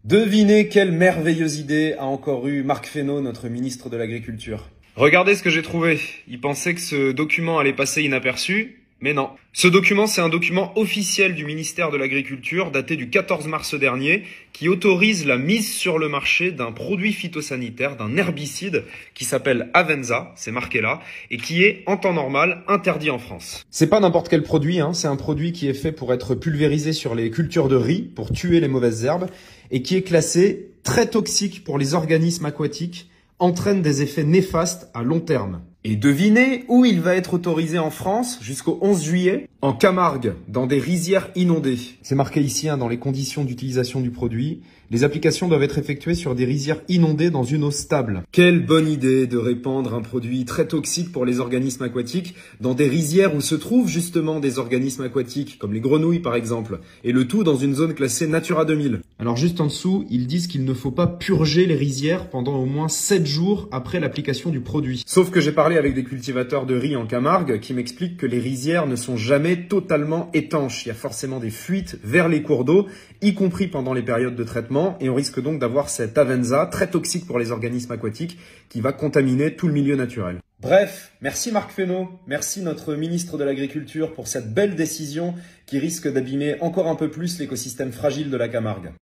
Devinez quelle merveilleuse idée a encore eu Marc Fesneau, notre ministre de l'Agriculture. Regardez ce que j'ai trouvé. Il pensait que ce document allait passer inaperçu, mais non. Ce document, c'est un document officiel du ministère de l'Agriculture, daté du 14 mars dernier, qui autorise la mise sur le marché d'un produit phytosanitaire, d'un herbicide, qui s'appelle Avenza, c'est marqué là, et qui est, en temps normal, interdit en France. C'est pas n'importe quel produit, c'est un produit qui est fait pour être pulvérisé sur les cultures de riz, pour tuer les mauvaises herbes, et qui est classé très toxique pour les organismes aquatiques, entraîne des effets néfastes à long terme. Et devinez où il va être autorisé en France jusqu'au 11 juillet? En Camargue, dans des rizières inondées. C'est marqué ici dans les conditions d'utilisation du produit. Les applications doivent être effectuées sur des rizières inondées dans une eau stable. Quelle bonne idée de répandre un produit très toxique pour les organismes aquatiques dans des rizières où se trouvent justement des organismes aquatiques, comme les grenouilles par exemple, et le tout dans une zone classée Natura 2000. Alors juste en dessous, ils disent qu'il ne faut pas purger les rizières pendant au moins 7 jours après l'application du produit. Sauf que j'ai parlé avec des cultivateurs de riz en Camargue qui m'expliquent que les rizières ne sont jamais totalement étanches. Il y a forcément des fuites vers les cours d'eau, y compris pendant les périodes de traitement, et on risque donc d'avoir cet Avenza très toxique pour les organismes aquatiques qui va contaminer tout le milieu naturel. Bref, merci Marc Fesneau, merci notre ministre de l'Agriculture pour cette belle décision qui risque d'abîmer encore un peu plus l'écosystème fragile de la Camargue.